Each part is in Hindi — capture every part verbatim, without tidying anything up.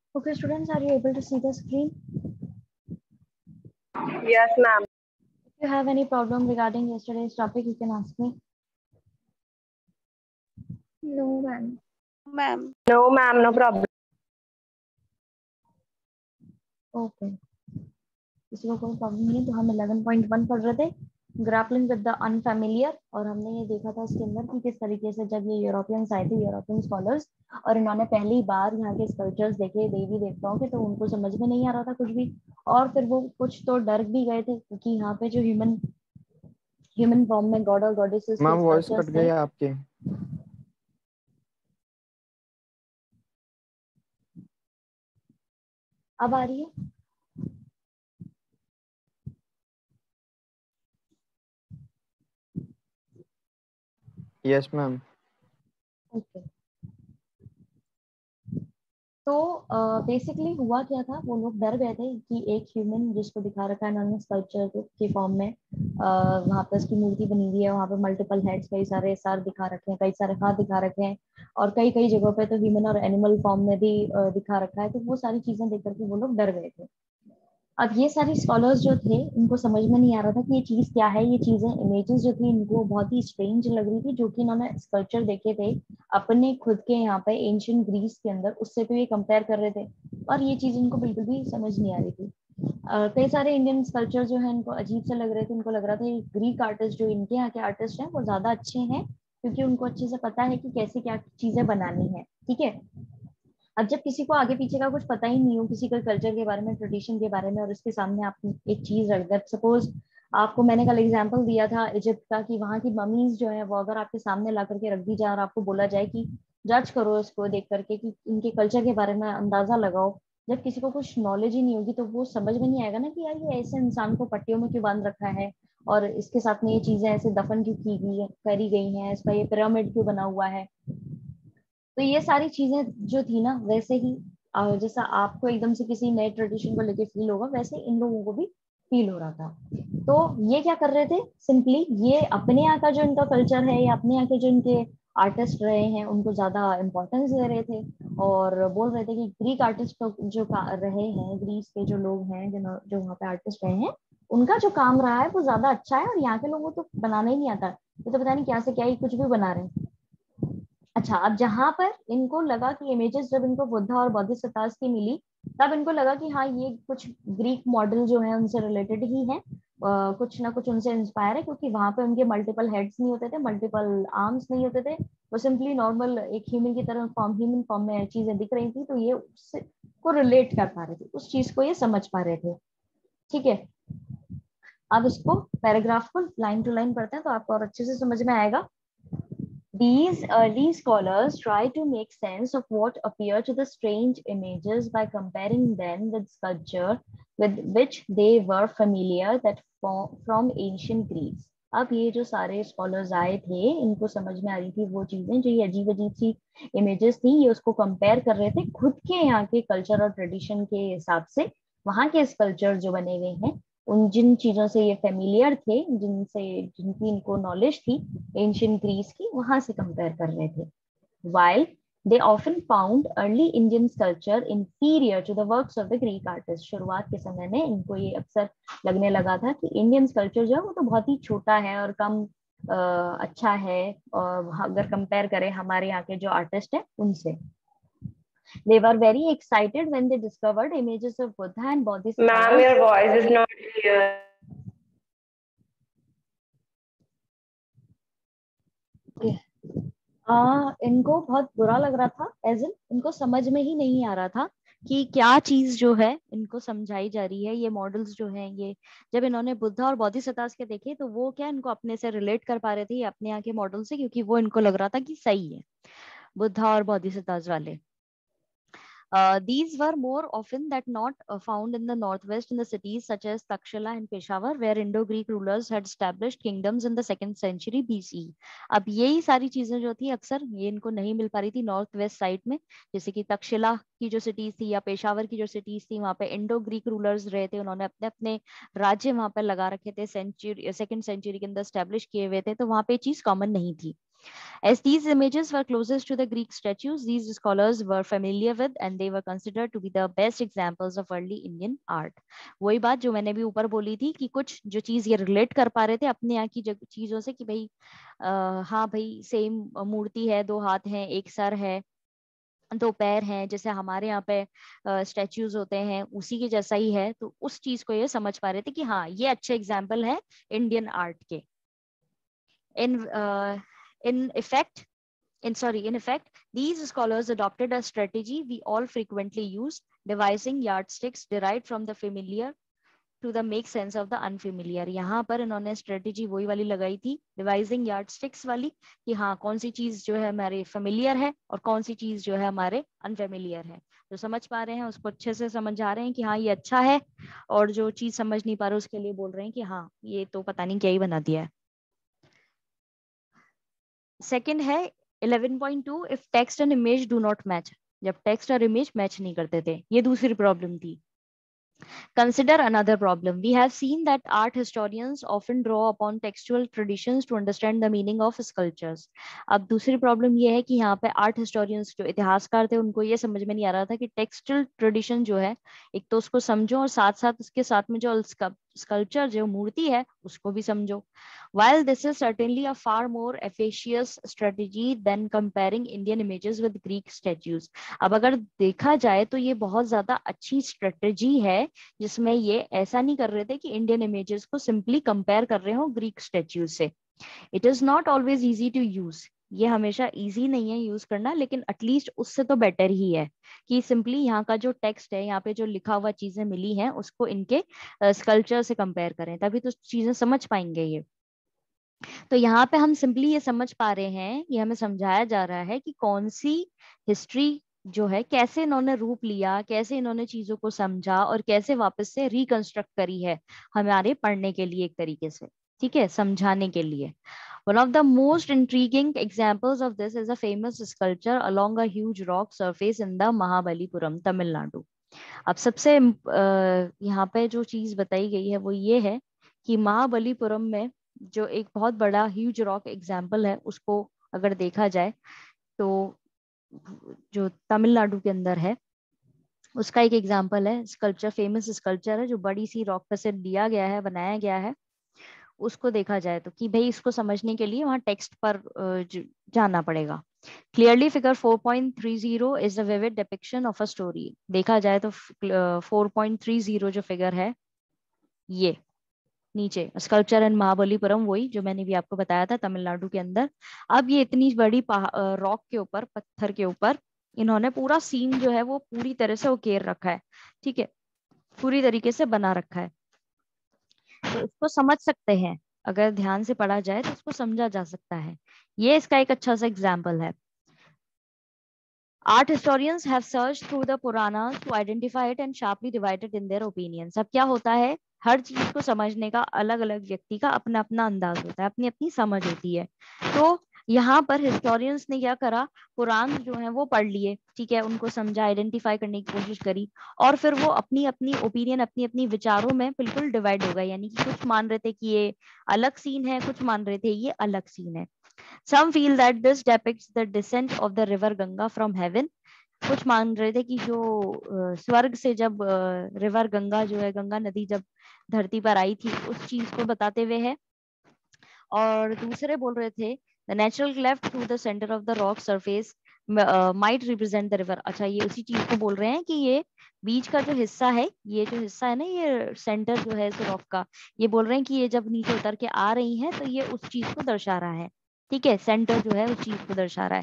Okay, students, are you able to see the screen? Yes, ma'am. If you have any problem regarding yesterday's topic, you can ask me. No, ma'am. Ma'am. No, ma'am, no problem. Okay. किसी को कोई प्रॉब्लम नहीं है तो हम eleven point one पढ़ रहे थे ग्रैपलिंग विद द अनफैमिलियर, और हमने ये देखा था इसके अंदर कि किस तरीके से जब ये यूरोपियंस आए थे, यूरोपियन स्कॉलर्स, और इन्होंने पहली बार यहाँ के स्कल्पचर्स देखे देवी देवताओं के, तो उनको समझ में नहीं आ रहा था कुछ भी, और फिर वो कुछ तो डर भी गए थे क्योंकि यहाँ पे जो ह्यूमन ह्यूमन फॉर्म में गॉड और गॉडेसेस मैम के वॉइस कट स्कल्पचर्स गई थे। आपकी। अब आ रही है? Yes ma'am. ओके, तो बेसिकली uh, हुआ क्या था, वो लोग डर गए थे कि एक ह्यूमन जिसको दिखा रखा है इन्होंने स्कल्पचर के फॉर्म में, uh, वहां पे उसकी मूर्ति बनी हुई है, वहां पे मल्टीपल हेड्स, कई सारे सर दिखा रखे हैं, कई सारे हाथ दिखा रखे हैं, और कई कई जगहों पे तो ह्यूमन और एनिमल फॉर्म में भी uh, दिखा रखा है। तो वो सारी चीजें देख करके वो लोग डर गए थे। अब ये सारी स्कॉलर्स जो थे इनको समझ में नहीं आ रहा था कि ये चीज क्या है। ये चीजें इमेजेस जो थी इनको बहुत ही स्ट्रेंज लग रही थी, जो कि इन्होंने स्कल्पचर देखे थे अपने खुद के यहाँ पे एंशियंट ग्रीस के अंदर, उससे तो ये कंपेयर कर रहे थे, और ये चीज इनको बिल्कुल भी समझ नहीं आ रही थी। uh, कई सारे इंडियन स्कल्पचर जो है इनको अजीब से लग रहे थे। इनको लग रहा था ग्रीक आर्टिस्ट जो इनके यहाँ के आर्टिस्ट हैं वो ज्यादा अच्छे हैं, क्योंकि उनको अच्छे से पता है कि कैसे क्या चीजें बनानी है। ठीक है, अब जब किसी को आगे पीछे का कुछ पता ही नहीं हो, किसी का कल्चर के बारे में, ट्रेडिशन के बारे में, और उसके सामने आप एक चीज रख दे, सपोज आपको मैंने कल एग्जांपल दिया था इजिप्ट का, कि वहां की ममीज जो है वो अगर आपके सामने ला करके रख दी जाए और आपको बोला जाए कि जज करो इसको देख करके कि इनके कल्चर के बारे में अंदाजा लगाओ, जब किसी को कुछ नॉलेज ही नहीं होगी तो वो समझ में नहीं आएगा ना कि यार ये ऐसे इंसान को पट्टियों में क्यों बांध रखा है, और इसके साथ में ये चीजें ऐसे दफन क्यों की गई करी गई हैं, इसका ये पिरामिड क्यों बना हुआ है। तो ये सारी चीजें जो थी ना, वैसे ही अ, जैसा आपको एकदम से किसी नए ट्रेडिशन को लेके फील होगा, वैसे इन लोगों को भी फील हो रहा था। तो ये क्या कर रहे थे, सिंपली ये अपने यहाँ का जो इनका कल्चर है या अपने यहाँ के जो इनके आर्टिस्ट रहे हैं उनको ज्यादा इम्पोर्टेंस दे रहे थे, और बोल रहे थे कि ग्रीक आर्टिस्ट जो रहे हैं, ग्रीस के जो लोग हैं जो जो वहाँ पे आर्टिस्ट रहे हैं, उनका जो काम रहा है वो ज्यादा अच्छा है, और यहाँ के लोगों को तो बनाना ही नहीं आता, ये तो पता नहीं क्या से क्या ही कुछ भी बना रहे हैं। अच्छा, अब जहां पर इनको लगा कि इमेजेस जब इनको बुद्धा और बोधिसत्वास की मिली, तब इनको लगा कि हाँ ये कुछ ग्रीक मॉडल जो है उनसे रिलेटेड ही है, uh, कुछ ना कुछ उनसे इंस्पायर है, क्योंकि वहां पे उनके मल्टीपल हेड्स नहीं होते थे, मल्टीपल आर्म्स नहीं होते थे, वो सिंपली नॉर्मल एक ह्यूमन की तरह फॉर्म ह्यूमन फॉर्म में चीजें दिख रही थी, तो ये उससे को रिलेट कर पा रहे थे, उस चीज को ये समझ पा रहे थे। ठीक है, अब इसको पैराग्राफ को लाइन टू लाइन पढ़ते हैं तो आपको और अच्छे से समझ में आएगा। These early scholars try to make sense of what appear to the strange images by comparing them with sculpture with which they were familiar that from ancient Greece. अब ये जो सारे स्कॉलर्स आए थे इनको समझ में आ रही थी वो चीजें, जो ये अजीब अजीब सी इमेजेस थी, ये उसको कंपेयर कर रहे थे खुद के यहाँ के कल्चर और ट्रेडिशन के हिसाब से, वहां के स्कल्पचर जो बने हुए हैं उन जिन चीजों से ये फेमिलियर थे, जिनसे जिनकी इनको नॉलेज थी एंशियंट ग्रीस की, वहां से कंपेयर कर रहे थे। While they often found early Indian sculpture inferior to the works of the Greek artists, शुरुआत के समय में इनको ये अक्सर लगने लगा था कि इंडियन स्कल्पचर जो है वो तो बहुत ही छोटा है और कम आ, अच्छा है, और अगर कंपेयर करें हमारे यहाँ के जो आर्टिस्ट हैं उनसे। They were very excited when they discovered images of Buddha and Bodhisattvas. Ma'am, your voice is not clear. आ, इनको बहुत बुरा लग रहा था, एज इन इनको समझ में ही नहीं आ रहा था कि क्या चीज जो है इनको समझाई जा रही है। ये मॉडल्स जो हैं, ये जब इन्होंने बुद्धा और बोधिसत्वास के देखे तो वो क्या इनको अपने से रिलेट कर पा रहे थे अपने यहाँ के मॉडल से, क्योंकि वो इनको लग रहा था कि सही है बुद्धा और बोधिसत्वास वाले। Uh, these were more often that not uh, found in the northwest in the cities such as Takshila and Peshawar, where Indo-Greek rulers had established kingdoms in the second century B C E. अब यही सारी चीजें जो थी अक्सर ये इनको नहीं मिल पा रही थी नॉर्थ वेस्ट साइड में, जैसे कि तक्षशिला की जो सिटीज थी या पेशावर की जो सिटीज थी, वहां पे इंडो ग्रीक रूलर्स रहे थे, उन्होंने अपने अपने राज्य वहां पे लगा रखे थे, सेंचुरी सेकंड सेंचुरी के अंदर स्टैब्लिश किए हुए थे, तो वहां पे चीज कॉमन नहीं थी। As these images were closest to the Greek statues, these scholars were familiar with and they were considered to be the best examples of early Indian art. वही बात जो मैंने भी ऊपर बोली थी कि कुछ जो चीज ये रिलेट कर पा रहे थे अपने यहाँ की चीजों से कि भाई आ, हाँ भाई सेम मूर्ति है, दो हाथ हैं, एक सर है, दो पैर हैं, जैसे हमारे यहाँ पे स्टैच्यूज होते हैं उसी के जैसा ही है, तो उस चीज को ये समझ पा रहे थे कि हाँ ये अच्छे एग्जाम्पल है इंडियन आर्ट के. इन in effect, in sorry, in effect, these scholars adopted a strategy we all frequently use, devising yardsticks derived from the familiar to the make sense of the unfamiliar. यहाँ पर इन्होंने strategy वही वाली लगाई थी, devising yardsticks वाली, कि हाँ कौन सी चीज जो है हमारे familiar है और कौन सी चीज जो है हमारे unfamiliar है. जो समझ पा रहे हैं उसको अच्छे से समझ आ रहे हैं कि हाँ ये अच्छा है, और जो चीज समझ नहीं पा रहे उसके लिए बोल रहे हैं कि हाँ ये तो पता नहीं क्या ही बना दिया है. सेकेंड है eleven point two, if text and image do not match. जब टेक्स्ट और इमेज मैच नहीं करते थे, ये दूसरी प्रॉब्लम थी. Consider another problem. We have seen that art historians often draw upon textual traditions to understand the meaning of sculptures. अब दूसरी प्रॉब्लम ये है कि यहाँ पे आर्ट हिस्टोरियंस जो इतिहासकार थे उनको ये समझ में नहीं आ रहा था कि टेक्सचुअल ट्रेडिशन जो है एक तो उसको समझो और साथ साथ उसके साथ में जो स्कल्पचर जो मूर्ति है उसको भी समझो. While this is certainly a far more efficacious strategy than comparing Indian images with Greek statues. अब अगर देखा जाए तो ये बहुत ज्यादा अच्छी स्ट्रेटेजी है जिसमें ये ऐसा नहीं कर रहे थे कि इंडियन इमेजेस को सिंपली कंपेयर कर रहे हो ग्रीक स्टैच्यूज से. It is not always easy to use. ये हमेशा इजी नहीं है यूज करना, लेकिन एटलीस्ट उससे तो बेटर ही है कि सिंपली यहाँ का जो टेक्स्ट है, यहाँ पे जो लिखा हुआ चीजें मिली हैं उसको इनके स्कल्पचर से कंपेयर करें, तभी तो चीजें समझ पाएंगे ये. तो यहाँ पे हम सिंपली ये समझ पा रहे हैं, ये हमें समझाया जा रहा है कि कौन सी हिस्ट्री जो है कैसे इन्होंने रूप लिया, कैसे इन्होंने चीजों को समझा और कैसे वापस से रिकंस्ट्रक्ट करी है हमारे पढ़ने के लिए, एक तरीके से, ठीक है, समझाने के लिए. One of the most intriguing examples of this is a famous sculpture along a huge rock surface in the Mahabalipuram, Tamil Nadu. अब सबसे यहाँ पे जो चीज बताई गई है वो ये है कि महाबलीपुरम में जो एक बहुत बड़ा ह्यूज रॉक एग्जाम्पल है उसको अगर देखा जाए तो जो तमिलनाडु के अंदर है उसका एक एग्जाम्पल है. स्कल्पचर, फेमस स्कल्पचर है जो बड़ी सी रॉक पर से लिया गया है, बनाया गया है. उसको देखा जाए तो कि भाई इसको समझने के लिए वहाँ टेक्स्ट पर जाना पड़ेगा. Clearly figure four point three zero is a vivid depiction of a story. देखा जाए तो फोर पॉइंट थ्री जीरो जो फिगर है ये नीचे, स्कल्पचर इन महाबलीपुरम, वही जो मैंने भी आपको बताया था तमिलनाडु के अंदर. अब ये इतनी बड़ी रॉक के ऊपर, पत्थर के ऊपर इन्होंने पूरा सीन जो है वो पूरी तरह से उकेर रखा है, ठीक है, पूरी तरीके से बना रखा है. तो इसको समझ सकते हैं, अगर ध्यान से पढ़ा जाए तो इसको समझा जा सकता है. ये इसका एक अच्छा सा एग्जाम्पल है. Art historians have searched through the Puranas to identify it and sharply divided in their opinions. अब क्या होता है, हर चीज को समझने का अलग अलग व्यक्ति का अपना अपना अंदाज होता है, अपनी अपनी समझ होती है. तो यहाँ पर हिस्टोरियंस ने क्या करा, पुराण जो है वो पढ़ लिए, ठीक है, उनको समझा, आइडेंटिफाई करने की कोशिश करी, और फिर वो अपनी अपनी ओपिनियन, अपनी अपनी विचारों में बिल्कुल डिवाइड हो गए. यानी कि कुछ मान रहे थे कि ये अलग सीन है, कुछ मान रहे थे ये अलग सीन है. Some feel that this depicts the descent of the river Ganga from heaven. कुछ मान रहे थे कि जो स्वर्ग से जब रिवर गंगा जो है, गंगा नदी जब धरती पर आई थी, उस चीज को बताते हुए है. और दूसरे बोल रहे थे the natural cleft through the center of the rock surface uh, might represent the river. अच्छा, ये उसी चीज को बोल रहे हैं कि ये बीच का जो हिस्सा है, ये जो हिस्सा है ना, ये सेंटर जो है इस रॉक का, ये बोल रहे हैं कि ये जब नीचे उतर के आ रही है तो ये उस चीज को दर्शा रहा है, ठीक है, सेंटर जो है उस चीज को दर्शा रहा है.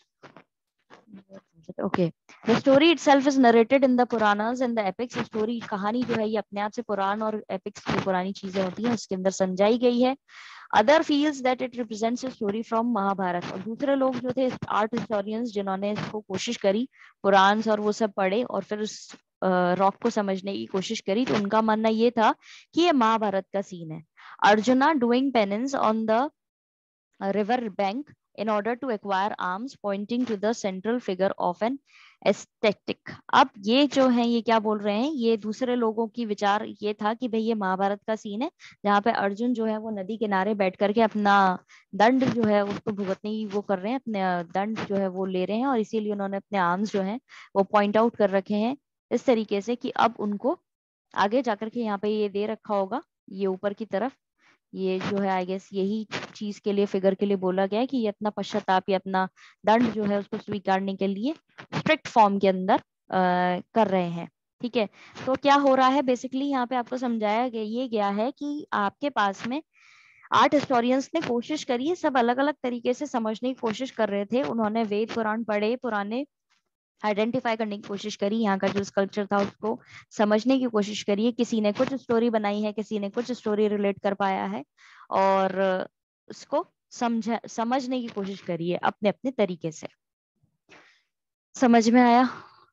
Okay, the story itself is narrated in the Puranas and the epics. Story, कहानी जो है ये अपने आप से पुराण और एपिक्स की पुरानी चीजें होती हैं उसके अंदर समझाई गई है. Other feels that it represents a story from Mahabharata. और दूसरे लोग जो थे आर्ट हिस्टोरियंस जिन्होंने इसको कोशिश करी, पुराण और वो सब पढ़े और फिर उस रॉक को समझने की कोशिश करी, तो उनका मानना ये था कि ये महाभारत का सीन है. Arjuna doing penance on the river bank in order to acquire arms, pointing to the central figure of an aesthetic. अब ये जो है ये क्या बोल रहे हैं, ये दूसरे लोगों की विचार ये था कि भाई ये महाभारत का सीन है जहाँ पे अर्जुन जो है वो नदी किनारे बैठ करके अपना दंड जो है उसको भुगतने की वो कर रहे हैं, अपने दंड जो है वो ले रहे हैं, और इसीलिए उन्होंने अपने आर्म्स जो है वो पॉइंट आउट कर रखे हैं इस तरीके से कि अब उनको आगे जाकर के यहाँ पे ये दे रखा होगा, ये ऊपर की तरफ ये जो है आई गेस यही चीज के लिए, फिगर के लिए बोला गया है कि ये अपना पश्चाताप या अपना दंड जो है उसको स्वीकारने के लिए स्ट्रिक्ट फॉर्म के अंदर आ, कर रहे हैं। ठीक है, तो क्या हो रहा है बेसिकली यहाँ पे आपको समझाया गया ये गया है कि आपके पास में आर्ट हिस्टोरियंस ने कोशिश करी है, सब अलग अलग तरीके से समझने की कोशिश कर रहे थे। उन्होंने वेद पुराण पढ़े, पुराने आइडेंटिफाई करने की कोशिश करी, यहाँ का जो स्कल्पचर था उसको समझने की कोशिश करी है। किसी ने कुछ स्टोरी बनाई है, किसी ने कुछ स्टोरी रिलेट कर पाया है, और उसको समझ समझने की कोशिश करी है अपने अपने तरीके से। समझ में आया?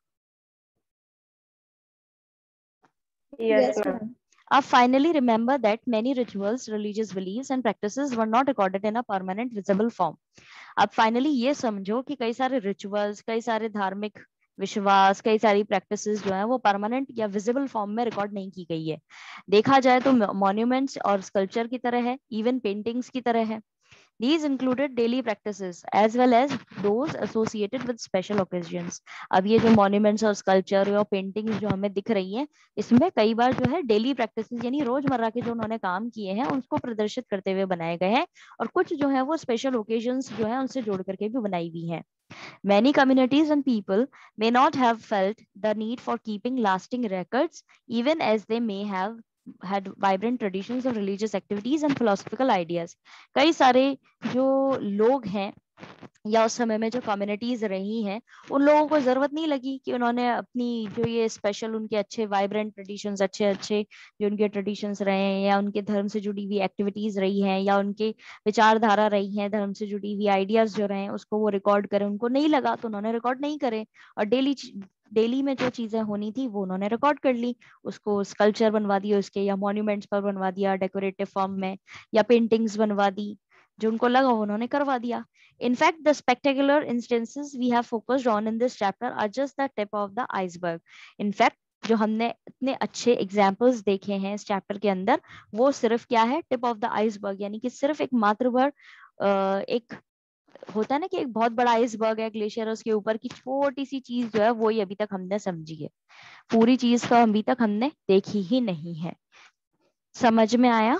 Yes, Yes, ma'am. ma'am. अब finally remember that many rituals, religious beliefs and practices were not recorded in a permanent visible form. अब फाइनली ये समझो कि कई सारे रिचुअल्स, कई सारे धार्मिक विश्वास, कई सारी प्रैक्टिसेस जो है वो परमानेंट या विजिबल फॉर्म में रिकॉर्ड नहीं की गई है। देखा जाए तो मॉन्यूमेंट्स और स्कल्पचर की तरह है, इवन पेंटिंग्स की तरह है। These included daily practices as well as those associated with special occasions. अब ये जो monuments और sculpture और paintings जो हमें दिख रही हैं, इसमें कई बार जो है daily practices यानी रोजमर्रा के जो उन्होंने काम किए हैं उनको प्रदर्शित करते हुए बनाए गए हैं, और कुछ जो है वो special occasions जो है उनसे जोड़ करके भी बनाई हुई हैं। Many communities and people may not have felt the need for keeping lasting records, even as they may have had vibrant traditions of religious activities and philosophical ideas. कई सारे जो लोग हैं या उस समय में जो कम्युनिटीज रही हैं, उन लोगों को जरूरत नहीं लगी कि उन्होंने अपनी जो ये स्पेशल उनके अच्छे वाइब्रेंट ट्रेडिशंस, अच्छे अच्छे जो उनके ट्रेडिशंस रहे हैं या उनके धर्म से जुड़ी हुई एक्टिविटीज रही हैं या उनके विचारधारा रही हैं, धर्म से जुड़ी हुई आइडियाज जो रहे हैं उसको वो रिकॉर्ड करें। उनको नहीं लगा तो उन्होंने रिकॉर्ड नहीं करे, और डेली डेली में जो चीजें होनी थी वो उन्होंने रिकॉर्ड कर ली, उसको स्कल्पचर बनवा दिया उसके, या मॉन्यूमेंट्स पर बनवा दिया डेकोरेटिव फॉर्म में, या पेंटिंग्स बनवा दी, जो उनको लगा उन्होंने करवा दिया। In fact, the spectacular instances we have focused on in this chapter are just the tip of the iceberg. In fact, जो हमने इतने अच्छे एग्जाम्पल्स देखे हैं इस चैप्टर के अंदर, वो सिर्फ क्या है, टिप ऑफ द आइसबर्ग, यानी कि सिर्फ एक मात्र भर एक होता है ना कि एक बहुत बड़ा आइसबर्ग है ग्लेशियर, उसके ऊपर की छोटी सी चीज जो है वो ही अभी तक हमने समझी है, पूरी चीज तो अभी तक हमने देखी ही नहीं है। समझ में आया?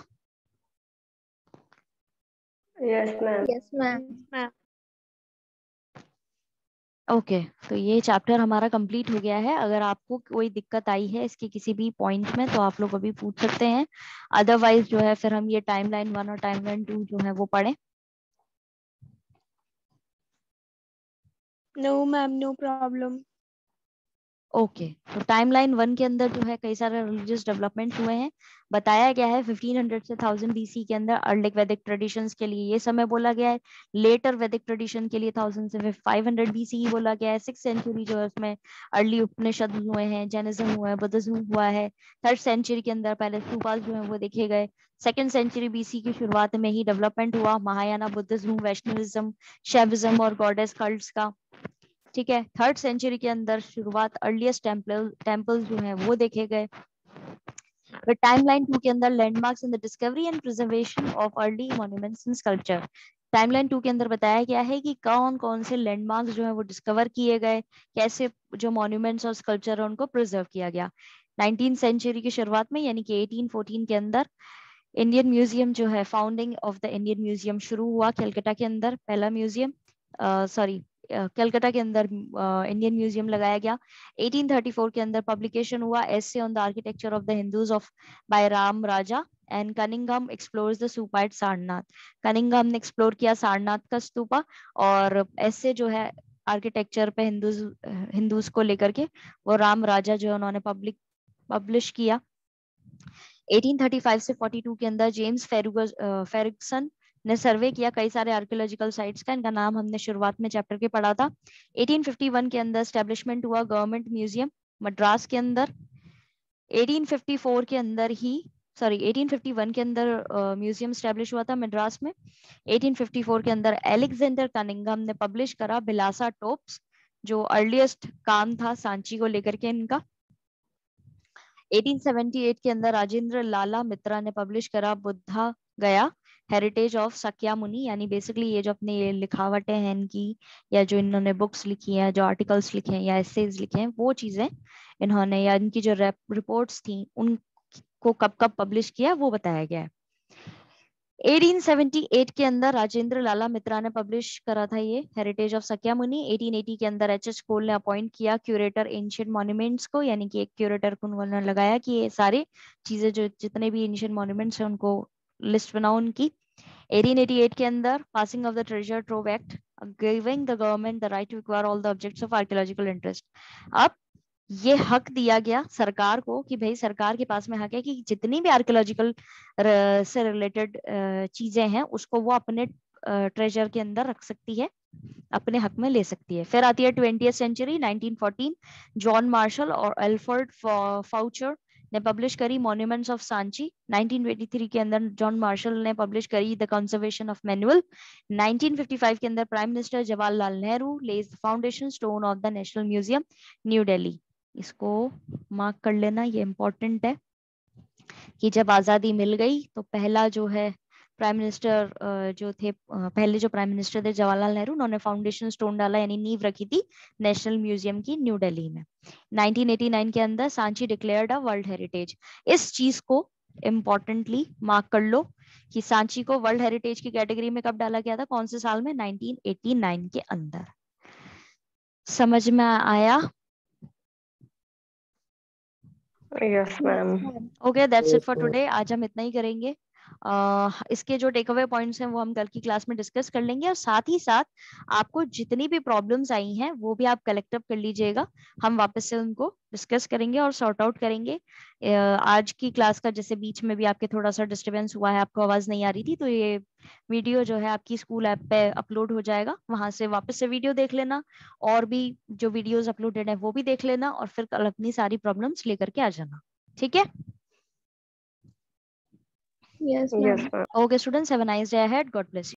Yes, ma'am. Yes, ma'am. Okay okay, तो ये चैप्टर हमारा कंप्लीट हो गया है। अगर आपको कोई दिक्कत आई है इसके किसी भी पॉइंट में तो आप लोग अभी पूछ सकते हैं, अदरवाइज जो है फिर हम ये टाइमलाइन वन और टाइमलाइन टू जो है वो पढ़ें। No, ma'am, no problem. Okay okay, तो टाइमलाइन वन के अंदर जो है कई सारे रिलीजियस डेवलपमेंट हुए हैं। बताया गया है फिफ्टीन हंड्रेड से थाउजेंड बीसी के अंदर अर्लिक वैदिक ट्रेडिशंस के लिए ये समय बोला गया है, लेटर वैदिक ट्रेडिशन के लिए थाउजेंड से फाइव हंड्रेड बीसी ही बोला गया है। सिक्स सेंचुरी जो है उसमें अर्ली उपनिषद हुए हैं, जैनिज्म हुआ है, बुद्धिज्म हुआ है। थर्ड सेंचुरी के अंदर पहले स्तूपास जो है वो देखे गए। सेकेंड सेंचुरी बीसी की शुरुआत में ही डेवलपमेंट हुआ महायाना बुद्धिज्म, वैष्णविज्म, शैविज्म और गॉडेस कल्ट्स का। ठीक है, थर्ड सेंचुरी के अंदर शुरुआत अर्लीस्ट टेम्पल टेम्पल्स जो हैं वो देखे गए। फिर टाइमलाइन टू के अंदर landmarks in the discovery and preservation of early monuments and sculpture. Timeline two के अंदर बताया गया है कि कौन कौन से लैंडमार्क्स जो है वो डिस्कवर किए गए, कैसे जो मॉन्यूमेंट्स और स्कल्पचर है उनको प्रिजर्व किया गया। नाइनटीन सेंचुरी की शुरुआत में यानी कि एटीन फोर्टीन के अंदर इंडियन म्यूजियम जो है, founding of the Indian museum शुरू हुआ कलकत्ता के अंदर। पहला म्यूजियम सॉरी कलकत्ता के अंदर इंडियन म्यूजियम लगाया गया। एटीन थर्टी फोर के अंदर पब्लिकेशन हुआ essay on the architecture of the Hindus of by Ram Raja and Cunningham explores the stupa at Sarnath. Cunningham ने एक्सप्लोर किया सारनाथ का स्तूपा, और ऐसे जो है आर्किटेक्चर पे हिंदूज हिंदूज को लेकर के वो राम राजा जो है उन्होंने पब्लिक पब्लिश किया। एटीन थर्टी फाइव से फोर्टी टू के अंदर जेम्स फेरिगसन ने सर्वे किया कई सारे आर्कियोलॉजिकल साइट्स का, इनका नाम हमने शुरुआत में चैप्टर के पढ़ा था। एटीन फिफ्टी वन के अंदर एस्टेब्लिशमेंट हुआ गवर्नमेंट म्यूजियम मद्रास के अंदर। एटीन फिफ्टी फोर के अंदर ही सॉरी एटीन फिफ्टी वन के अंदर म्यूजियम uh, स्टैब्लिश हुआ था मद्रास में। एटीन फिफ्टी फोर के अंदर एलेक्जेंडर कनिंघम ने पब्लिश करा बिलासा टोप्स जो अर्लीस्ट काम था सांची को लेकर के इनका। अठारह सौ अठहत्तर के अंदर राजेंद्र लाला मित्रा ने पब्लिश करा बुद्धा गया हेरिटेज ऑफ सक्यामुनि, यानी बेसिकली ये जो अपने ये लिखावटें हैं इनकी, या जो इन्होंने बुक्स लिखी हैं, जो आर्टिकल्स लिखे हैं या एसेज लिखे हैं, वो चीजें इन्होंने, या इनकी जो रिपोर्ट्स थी उनको कब कब पब्लिश किया वो बताया गया है। अठारह सौ अठहत्तर के अंदर राजेंद्र लाला मित्रा ने पब्लिश करा था ये हेरिटेज ऑफ सक्यामुनि। अठारह सौ अस्सी के अंदर एच एच कोल ने अपॉइंट किया क्यूरेटर एंशियंट मॉन्यूमेंट्स को, यानी कि एक क्यूरेटर को उन्होंने लगाया कि ये सारे चीजें जो जितने भी एंशियंट मॉन्यूमेंट्स हैं उनको लिस्ट बनाओ उनकी। अठारह सौ अट्ठासी के अंदर passing of the treasure trove act giving the government the right to acquire all the objects of archaeological interest. अब ये हक दिया गया सरकार को कि भाई सरकार के पास में हक है कि जितनी भी आर्कियोलॉजिकल से रिलेटेड चीजें हैं उसको वो अपने ट्रेजर के अंदर रख सकती है, अपने हक में ले सकती है। फिर आती है twentieth century, nineteen fourteen, John Marshall और एल्फ्रेड फाउचर ने पब्लिश करी monuments of Sanchi. Nineteen twenty three के अंदर जॉन मार्शल ने पब्लिश करी the conservation of manual. Nineteen fifty five के अंदर prime minister Jawaharlal Nehru lays the foundation stone of the national museum new Delhi. इसको मार्क कर लेना, ये इंपॉर्टेंट है कि जब आजादी मिल गई तो पहला जो है प्राइम मिनिस्टर जो थे, पहले जो प्राइम मिनिस्टर थे जवाहरलाल नेहरू, उन्होंने फाउंडेशन स्टोन डाला यानी नींव रखी थी नेशनल म्यूजियम की न्यू दिल्ली में। नाइनटीन एटी नाइन के अंदर Sanchi declared a world heritage. इस चीज को इम्पोर्टेंटली मार्क कर लो कि सांची को वर्ल्ड हेरिटेज की कैटेगरी में कब डाला गया था, कौन से साल में, नाइनटीन एटी नाइन के अंदर। समझ में आया? Yes, ma'am. Okay, that's it for today. आज हम इतना ही करेंगे। Uh, इसके जो टेक अवे पॉइंट्स हैं वो हम कल की क्लास में डिस्कस कर लेंगे, और साथ ही साथ आपको जितनी भी प्रॉब्लम्स आई हैं वो भी आप कलेक्ट अप कर लीजिएगा। हम वापस से उनको डिस्कस करेंगे और सॉर्ट आउट करेंगे। uh, आज की क्लास का जैसे बीच में भी आपके थोड़ा सा डिस्टर्बेंस हुआ है, आपको आवाज नहीं आ रही थी, तो ये वीडियो जो है आपकी स्कूल ऐप पे अपलोड हो जाएगा, वहां से वापस से वीडियो देख लेना, और भी जो वीडियोज अपलोडेड है वो भी देख लेना, और फिर कल अपनी सारी प्रॉब्लम्स लेकर के आ जाना। ठीक है? Yes, Yes, ma'am. ma'am. Okay, students, have a nice day ahead. God bless you.